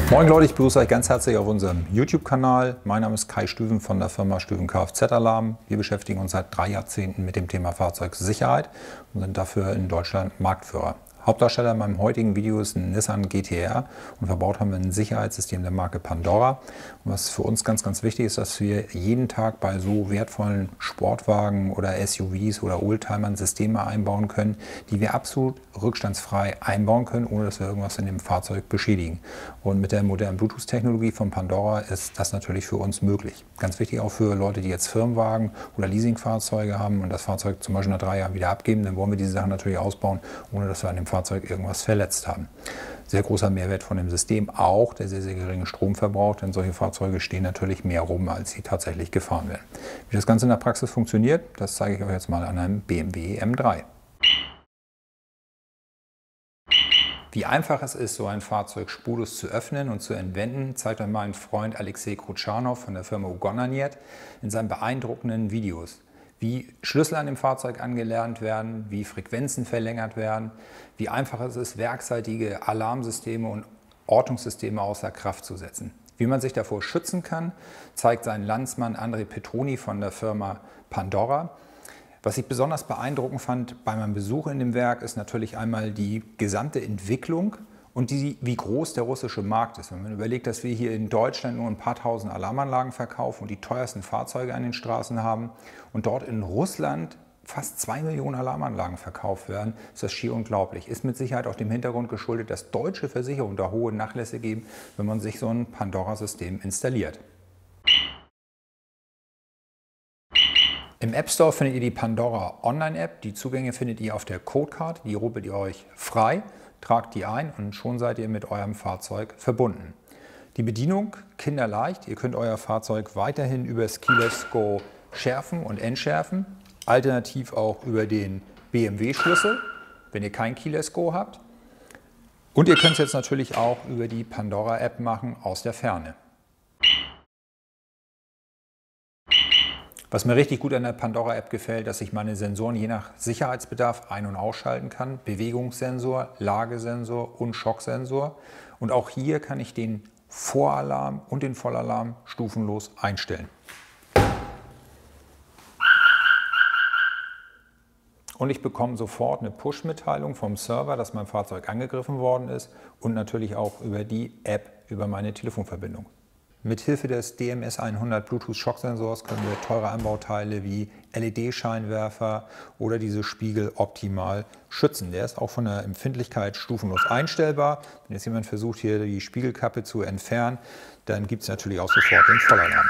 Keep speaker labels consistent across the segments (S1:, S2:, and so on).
S1: Moin Leute, ich begrüße euch ganz herzlich auf unserem YouTube-Kanal. Mein Name ist Kai Stüven von der Firma Stüven Kfz-Alarm. Wir beschäftigen uns seit 3 Jahrzehnten mit dem Thema Fahrzeugsicherheit und sind dafür in Deutschland Marktführer. Hauptdarsteller in meinem heutigen Video ist ein Nissan GT-R und verbaut haben wir ein Sicherheitssystem der Marke Pandora. Und was für uns ganz wichtig ist, dass wir jeden Tag bei so wertvollen Sportwagen oder SUVs oder Oldtimern Systeme einbauen können, die wir absolut rückstandsfrei einbauen können, ohne dass wir irgendwas in dem Fahrzeug beschädigen. Und mit der modernen Bluetooth-Technologie von Pandora ist das natürlich für uns möglich. Ganz wichtig auch für Leute, die jetzt Firmenwagen oder Leasingfahrzeuge haben und das Fahrzeug zum Beispiel nach 3 Jahren wieder abgeben, dann wollen wir diese Sachen natürlich ausbauen, ohne dass wir an dem Fahrzeug irgendwas verletzt haben. Sehr großer Mehrwert von dem System, auch der sehr geringe Stromverbrauch, denn solche Fahrzeuge stehen natürlich mehr rum, als sie tatsächlich gefahren werden. Wie das Ganze in der Praxis funktioniert, das zeige ich euch jetzt mal an einem BMW M3. Wie einfach es ist, so ein Fahrzeug spurlos zu öffnen und zu entwenden, zeigt euch mein Freund Alexei Krutschanow von der Firma Ugonanjet in seinen beeindruckenden Videos. Wie Schlüssel an dem Fahrzeug angelernt werden, wie Frequenzen verlängert werden, wie einfach es ist, werkseitige Alarmsysteme und Ortungssysteme außer Kraft zu setzen. Wie man sich davor schützen kann, zeigt sein Landsmann André Petroni von der Firma Pandora. Was ich besonders beeindruckend fand bei meinem Besuch in dem Werk, ist natürlich einmal die gesamte Entwicklung und wie groß der russische Markt ist. Wenn man überlegt, dass wir hier in Deutschland nur ein paar tausend Alarmanlagen verkaufen und die teuersten Fahrzeuge an den Straßen haben und dort in Russland fast 2 Millionen Alarmanlagen verkauft werden, ist das schier unglaublich. Ist mit Sicherheit auch dem Hintergrund geschuldet, dass deutsche Versicherungen da hohe Nachlässe geben, wenn man sich so ein Pandora-System installiert. Im App Store findet ihr die Pandora Online-App. Die Zugänge findet ihr auf der Codecard. Die rubbelt ihr euch frei, tragt die ein und schon seid ihr mit eurem Fahrzeug verbunden. Die Bedienung kinderleicht. Ihr könnt euer Fahrzeug weiterhin über das Keyless Go schärfen und entschärfen. Alternativ auch über den BMW-Schlüssel, wenn ihr kein Keyless Go habt. Und ihr könnt es jetzt natürlich auch über die Pandora-App machen aus der Ferne. Was mir richtig gut an der Pandora-App gefällt, dass ich meine Sensoren je nach Sicherheitsbedarf ein- und ausschalten kann. Bewegungssensor, Lagesensor und Schocksensor. Und auch hier kann ich den Voralarm und den Vollalarm stufenlos einstellen. Und ich bekomme sofort eine Push-Mitteilung vom Server, dass mein Fahrzeug angegriffen worden ist und natürlich auch über die App, über meine Telefonverbindung. Mithilfe des DMS100 Bluetooth-Schocksensors können wir teure Anbauteile wie LED-Scheinwerfer oder diese Spiegel optimal schützen. Der ist auch von der Empfindlichkeit stufenlos einstellbar. Wenn jetzt jemand versucht, hier die Spiegelkappe zu entfernen, dann gibt es natürlich auch sofort den Vollalarm.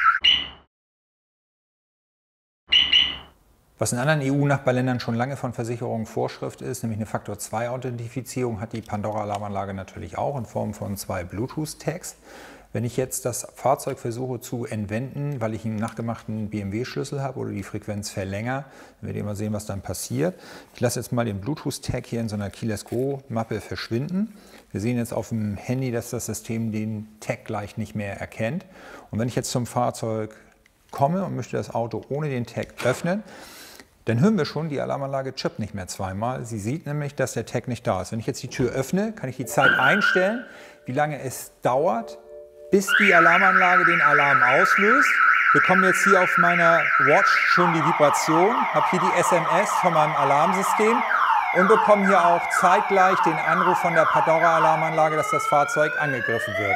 S1: Was in anderen EU-Nachbarländern schon lange von Versicherungen Vorschrift ist, nämlich eine Faktor-2-Authentifizierung, hat die Pandora-Alarmanlage natürlich auch in Form von 2 Bluetooth-Tags. Wenn ich jetzt das Fahrzeug versuche zu entwenden, weil ich einen nachgemachten BMW-Schlüssel habe oder die Frequenz verlängere, dann werdet ihr mal sehen, was dann passiert. Ich lasse jetzt mal den Bluetooth-Tag hier in so einer Keyless Go-Mappe verschwinden. Wir sehen jetzt auf dem Handy, dass das System den Tag gleich nicht mehr erkennt. Und wenn ich jetzt zum Fahrzeug komme und möchte das Auto ohne den Tag öffnen, dann hören wir schon, die Alarmanlage chippt nicht mehr zweimal. Sie sieht nämlich, dass der Tag nicht da ist. Wenn ich jetzt die Tür öffne, kann ich die Zeit einstellen, wie lange es dauert, bis die Alarmanlage den Alarm auslöst. Wir bekommen jetzt hier auf meiner Watch schon die Vibration, habe hier die SMS von meinem Alarmsystem und bekomme hier auch zeitgleich den Anruf von der Pandora-Alarmanlage, dass das Fahrzeug angegriffen wird.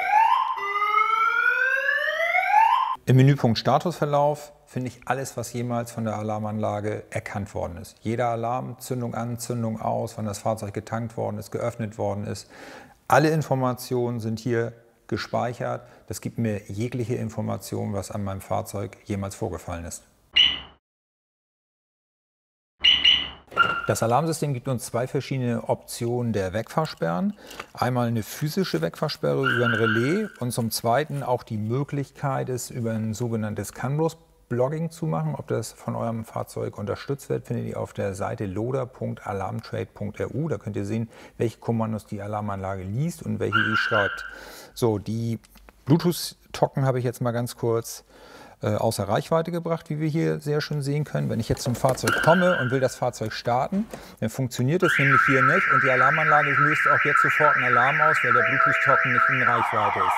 S1: Im Menüpunkt Statusverlauf finde ich alles, was jemals von der Alarmanlage erkannt worden ist. Jeder Alarm, Zündung an, Zündung aus, wann das Fahrzeug getankt worden ist, geöffnet worden ist. Alle Informationen sind hier gespeichert. Das gibt mir jegliche Information, was an meinem Fahrzeug jemals vorgefallen ist. Das Alarmsystem gibt uns 2 verschiedene Optionen der Wegfahrsperren. Einmal eine physische Wegfahrsperre über ein Relais und zum Zweiten auch die Möglichkeit, es über ein sogenanntes CAN-Bus-Blogging zu machen. Ob das von eurem Fahrzeug unterstützt wird, findet ihr auf der Seite loader.alarmtrade.ru. Da könnt ihr sehen, welche Kommandos die Alarmanlage liest und welche sie schreibt. So, die Bluetooth-Tocken habe ich jetzt mal ganz kurz außer Reichweite gebracht, wie wir hier sehr schön sehen können. Wenn ich jetzt zum Fahrzeug komme und will das Fahrzeug starten, dann funktioniert es nämlich hier nicht und die Alarmanlage löst auch jetzt sofort einen Alarm aus, weil der Bluetooth-Token nicht in Reichweite ist.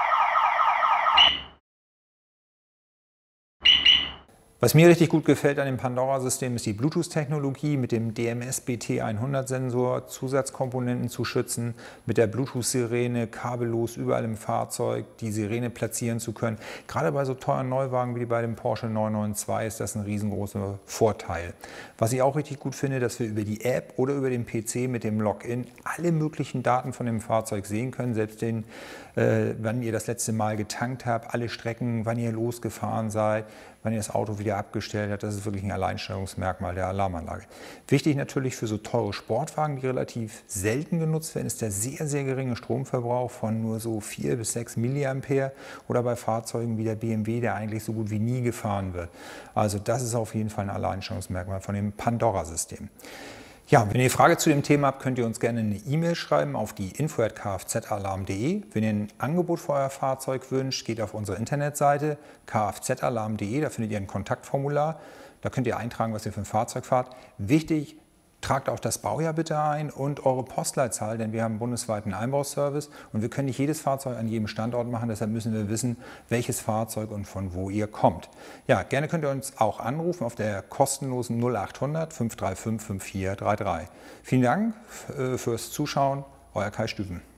S1: Was mir richtig gut gefällt an dem Pandora-System ist die Bluetooth-Technologie mit dem DMS-BT100-Sensor, Zusatzkomponenten zu schützen, mit der Bluetooth-Sirene kabellos überall im Fahrzeug die Sirene platzieren zu können. Gerade bei so teuren Neuwagen wie bei dem Porsche 992 ist das ein riesengroßer Vorteil. Was ich auch richtig gut finde, dass wir über die App oder über den PC mit dem Login alle möglichen Daten von dem Fahrzeug sehen können, selbst den, wann ihr das letzte Mal getankt habt, alle Strecken, wann ihr losgefahren seid, wann ihr das Auto wieder abgestellt habt. Das ist wirklich ein Alleinstellungsmerkmal der Alarmanlage. Wichtig natürlich für so teure Sportwagen, die relativ selten genutzt werden, ist der sehr, sehr geringe Stromverbrauch von nur so 4 bis 6 Milliampere oder bei Fahrzeugen wie der BMW, der eigentlich so gut wie nie gefahren wird. Also das ist auf jeden Fall ein Alleinstellungsmerkmal von dem Pandora-System. Ja, wenn ihr Frage zu dem Thema habt, könnt ihr uns gerne eine E-Mail schreiben auf die info@kfzalarm.de. Wenn ihr ein Angebot für euer Fahrzeug wünscht, geht auf unsere Internetseite kfzalarm.de, da findet ihr ein Kontaktformular. Da könnt ihr eintragen, was ihr für ein Fahrzeug fahrt. Wichtig, tragt auch das Baujahr bitte ein und eure Postleitzahl, denn wir haben einen bundesweiten Einbauservice und wir können nicht jedes Fahrzeug an jedem Standort machen, deshalb müssen wir wissen, welches Fahrzeug und von wo ihr kommt. Ja, gerne könnt ihr uns auch anrufen auf der kostenlosen 0800 535 5433. Vielen Dank fürs Zuschauen, euer Kai Stüven.